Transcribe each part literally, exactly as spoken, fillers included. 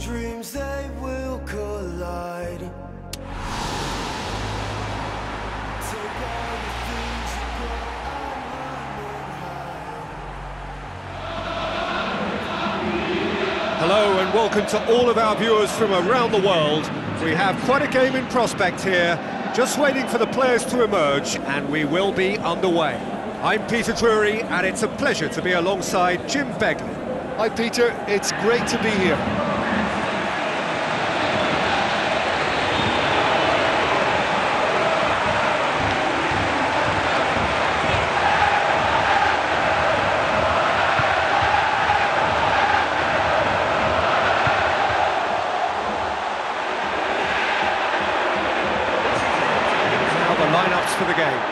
dreams, they will collide. Take all the things you go and run and hide. Hello and welcome to all of our viewers from around the world. We have quite a game in prospect here, just waiting for the players to emerge, and we will be underway. I'm Peter Drury, and it's a pleasure to be alongside Jim Begley. Hi Peter, it's great to be here. Now the lineups for the game.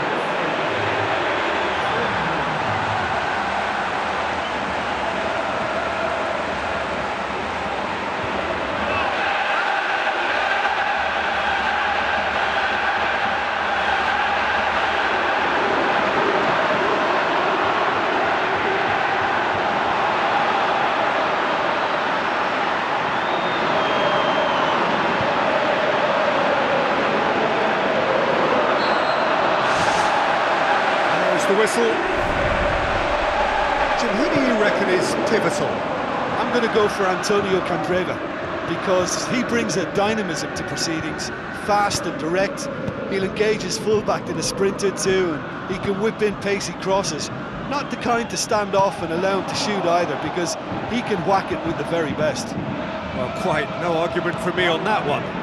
The whistle. Jim, who do you reckon is pivotal? I'm going to go for Antonio Candreva because he brings a dynamism to proceedings, fast and direct. He'll engage his fullback in a sprinter too, and he can whip in pacey crosses. Not the kind to stand off and allow him to shoot either, because he can whack it with the very best. Well, quite no argument from me on that one.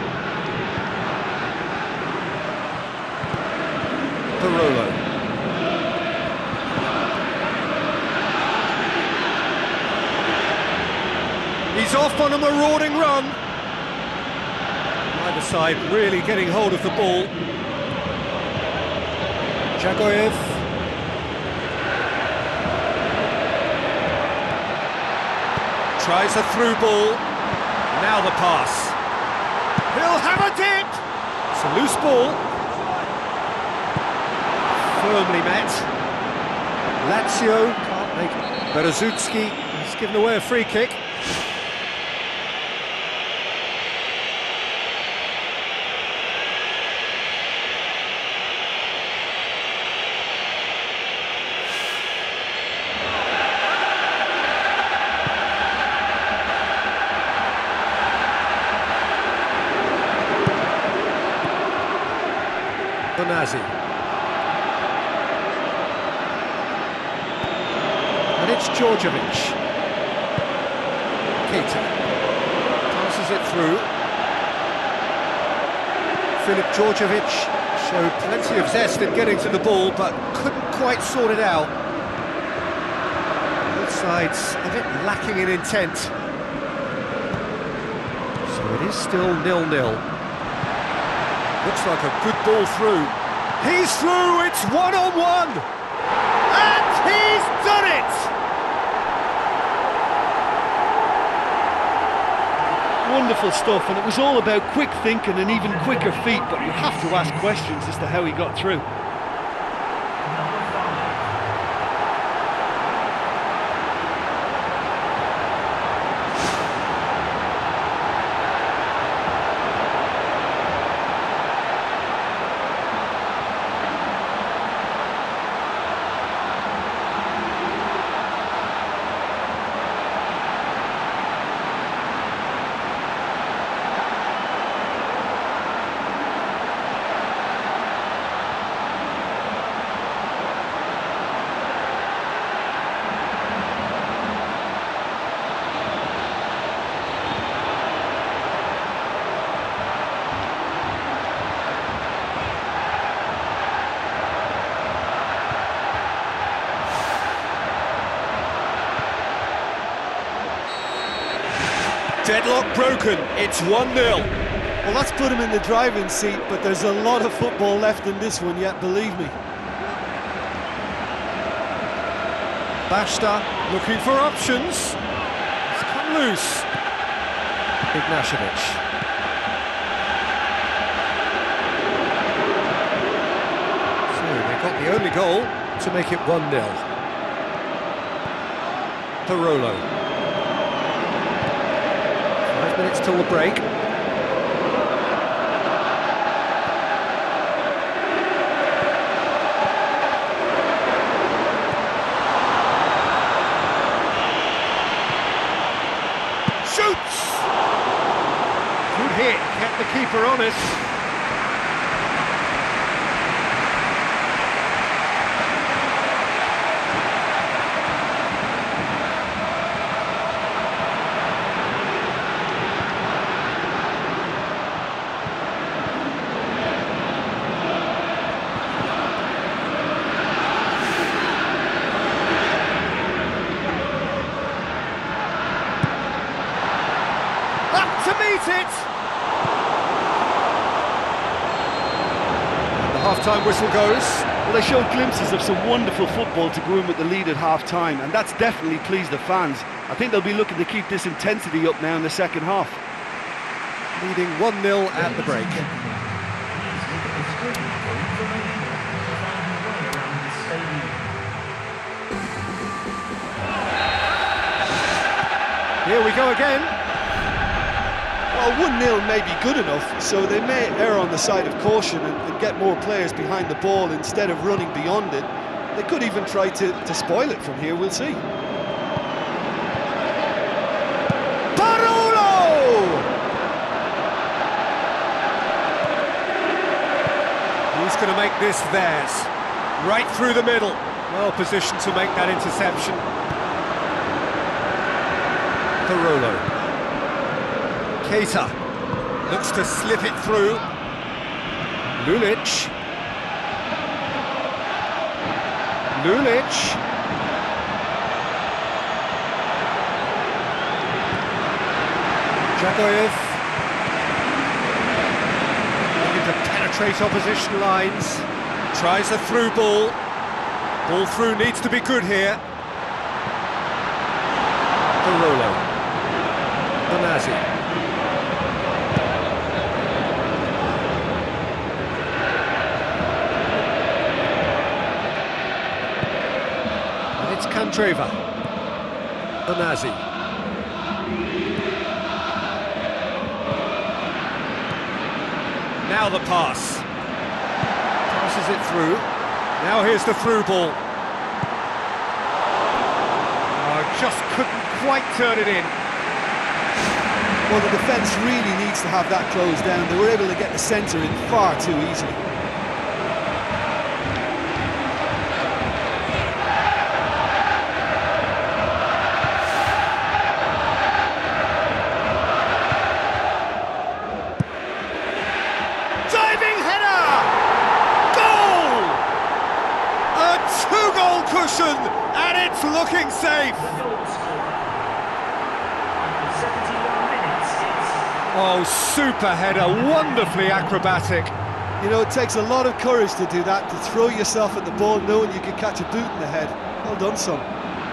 Parolo. He's off on a marauding run. Either side really getting hold of the ball. Dzagoev. Tries a through ball. Now the pass. He'll have a dip. It's a loose ball. Firmly met. Lazio can't make it. Berezutski has given away a free kick. Bonazzi. And it's Djordjevic. Keita passes it through. Filip Djordjevic showed plenty of zest in getting to the ball, but couldn't quite sort it out. Both sides a bit lacking in intent. So it is still nil nil. Looks like a good ball through. He's through, it's one-on-one! And he's done it! Wonderful stuff, and it was all about quick thinking and even quicker feet, but you have to ask questions as to how he got through. Deadlock broken, it's one nil. Well, that's put him in the driving seat, but there's a lot of football left in this one yet, believe me. Basta looking for options. It's come loose. Ignashevich. So they got the only goal to make it one nil. Parolo. minutes till the break. Shoots! Good hit, kept the keeper honest. To meet it! And the half-time whistle goes. Well, they showed glimpses of some wonderful football to go in with the lead at half-time, and that's definitely pleased the fans. I think they'll be looking to keep this intensity up now in the second half. Leading one nil at the break. Here we go again. Well, one nil may be good enough, so they may err on the side of caution and, and get more players behind the ball instead of running beyond it. They could even try to, to spoil it from here, we'll see. Parolo! Who's going to make this theirs? Right through the middle. Well positioned to make that interception. Parolo. Keita looks to slip it through. Lulic. Lulic. Djagoev. Looking to penetrate opposition lines. Tries a through ball. Ball through needs to be good here. Parolo. Bonazzi. Candreva, Bonazzi. Now the pass. Passes it through. Now here's the through ball. Oh, just couldn't quite turn it in. Well, the defence really needs to have that closed down. They were able to get the centre in far too easily. Cushion, and it's looking safe. Oh, super header, wonderfully acrobatic. You know, it takes a lot of courage to do that, to throw yourself at the ball knowing you could catch a boot in the head. Well done, son.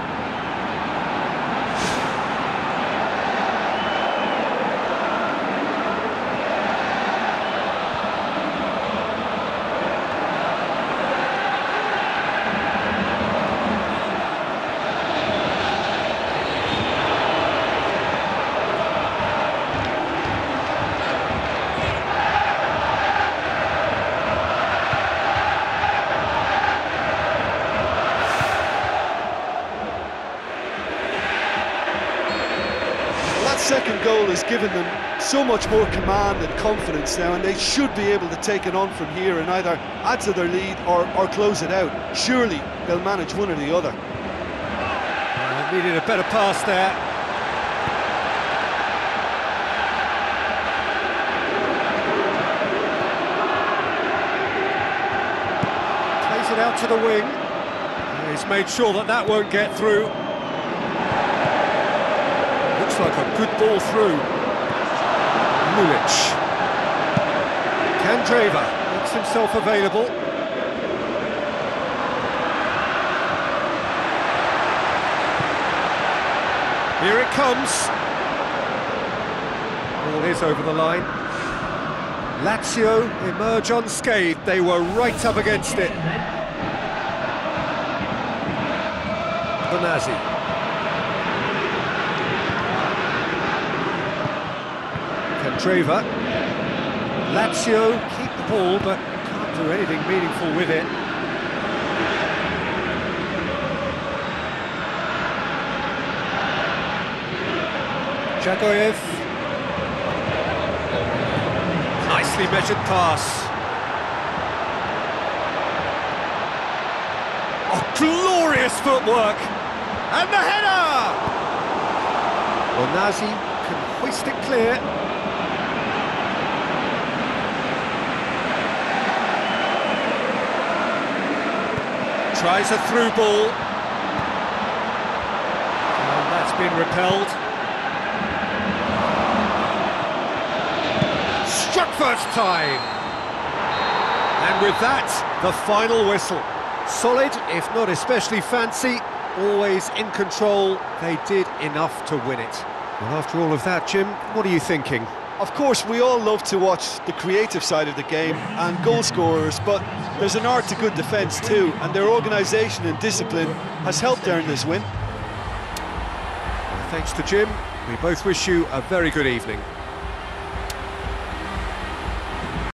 Second goal has given them so much more command and confidence now, and they should be able to take it on from here and either add to their lead or, or close it out. Surely they'll manage one or the other. Uh, needed a better pass there. Plays it out to the wing. He's made sure that that won't get through. Like a good ball through. Lulic. Candreva makes himself available. Here it comes. Ball is over the line. Lazio emerge unscathed. They were right up against it. Bonazzi. Candreva. Lazio keep the ball, but can't do anything meaningful with it. Jagoyev. Nicely measured pass. Oh, glorious footwork! And the header! Onazi can hoist it clear. Tries a through ball. And that's been repelled. Struck first time. And with that, the final whistle. Solid, if not especially fancy, always in control. They did enough to win it. Well, after all of that, Jim, what are you thinking? Of course, we all love to watch the creative side of the game and goal scorers, but there's an art to good defence too, and their organisation and discipline has helped earn this win. Well, thanks to Jim. We both wish you a very good evening.